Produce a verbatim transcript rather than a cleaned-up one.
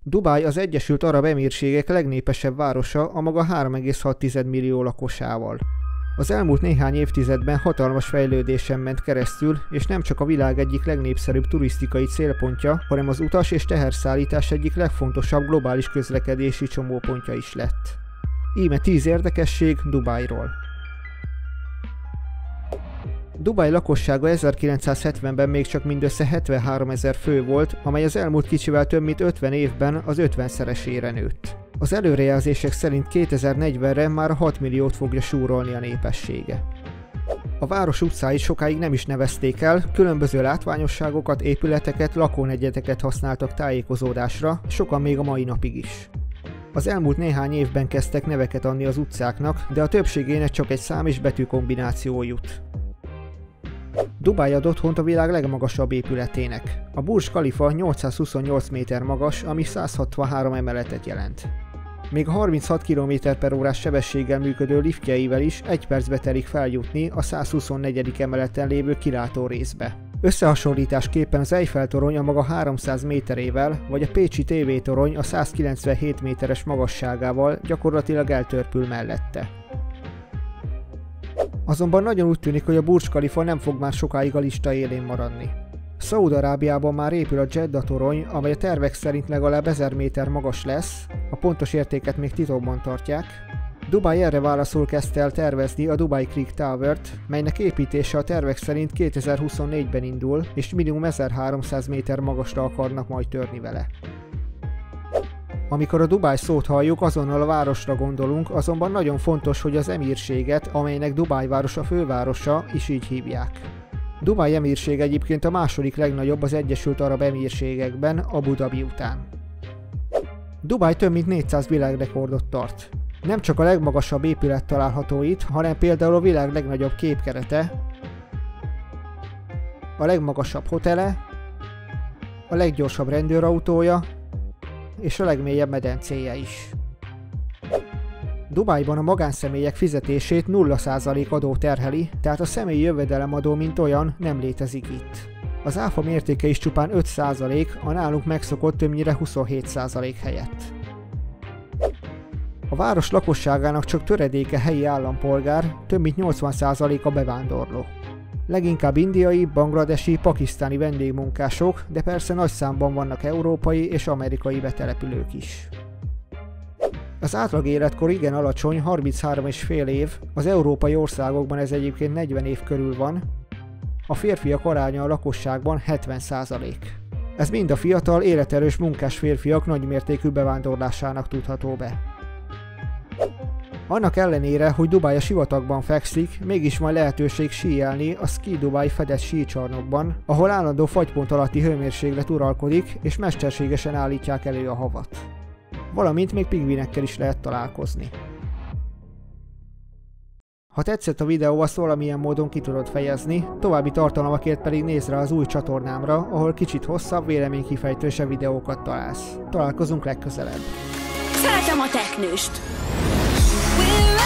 Dubaj az Egyesült Arab Emírségek legnépesebb városa a maga három egész hat millió lakosával. Az elmúlt néhány évtizedben hatalmas fejlődésen ment keresztül, és nem csak a világ egyik legnépszerűbb turisztikai célpontja, hanem az utas- és teherszállítás egyik legfontosabb globális közlekedési csomópontja is lett. Íme tíz érdekesség Dubajról. Dubaj lakossága ezerkilencszázhetvenben még csak mindössze hetvenháromezer fő volt, amely az elmúlt kicsivel több mint ötven évben az ötvenszeresére nőtt. Az előrejelzések szerint kétezer-negyvenre már hat milliót fogja súrolni a népessége. A város utcáit sokáig nem is nevezték el, különböző látványosságokat, épületeket, lakónegyedeket használtak tájékozódásra, sokan még a mai napig is. Az elmúlt néhány évben kezdtek neveket adni az utcáknak, de a többségének csak egy szám és betű kombináció jut. Dubaj ad otthont a világ legmagasabb épületének. A Burj Khalifa nyolcszázhuszonnyolc méter magas, ami száz hatvanhárom emeletet jelent. Még a harminchat kilométer per órás sebességgel működő liftjeivel is egy percbe telik feljutni a százhuszonnegyedik emeleten lévő kilátó részbe. Összehasonlításképpen az Eiffel-torony a maga háromszáz méterével, vagy a pécsi tévétorony a százkilencvenhét méteres magasságával gyakorlatilag eltörpül mellette. Azonban nagyon úgy tűnik, hogy a Burj Khalifa nem fog már sokáig a lista élén maradni. Szaúd-Arábiában már épül a Jeddah torony, amely a tervek szerint legalább ezer méter magas lesz, a pontos értéket még titokban tartják. Dubaj erre válaszul kezdte el tervezni a Dubai Creek Towert, melynek építése a tervek szerint kétezer-huszonnégyben indul, és minimum ezerháromszáz méter magasra akarnak majd törni vele. Amikor a Dubaj szót halljuk, azonnal a városra gondolunk, azonban nagyon fontos, hogy az emírséget, amelynek Dubaj városa fővárosa, is így hívják. Dubaj emírség egyébként a második legnagyobb az Egyesült Arab Emírségekben, Abu Dhabi után. Dubaj több mint négyszáz világrekordot tart. Nem csak a legmagasabb épület található itt, hanem például a világ legnagyobb képkerete, a legmagasabb hotele, a leggyorsabb rendőrautója, és a legmélyebb medencéje is. Dubajban a magánszemélyek fizetését nulla százalék adó terheli, tehát a személyi jövedelemadó mint olyan nem létezik itt. Az áfa mértéke is csupán öt százalék, a nálunk megszokott többnyire huszonhét százalék helyett. A város lakosságának csak töredéke helyi állampolgár, több mint nyolcvan százalék a bevándorló. Leginkább indiai, bangladesi, pakisztáni vendégmunkások, de persze nagy számban vannak európai és amerikai betelepülők is. Az átlag életkor igen alacsony, harminchárom egész öt év, az európai országokban ez egyébként negyven év körül van, a férfiak aránya a lakosságban hetven százalék. Ez mind a fiatal, életerős munkás férfiak nagymértékű bevándorlásának tudható be. Annak ellenére, hogy Dubaj a sivatagban fekszik, mégis van lehetőség síelni a Ski Dubai fedett sícsarnokban, ahol állandó fagypont alatti hőmérséklet uralkodik, és mesterségesen állítják elő a havat. Valamint még pingvinekkel is lehet találkozni. Ha tetszett a videó, azt valamilyen módon ki tudod fejezni, további tartalmakért pedig nézz rá az új csatornámra, ahol kicsit hosszabb, véleménykifejtősebb videókat találsz. Találkozunk legközelebb! Szeretem a teknőst!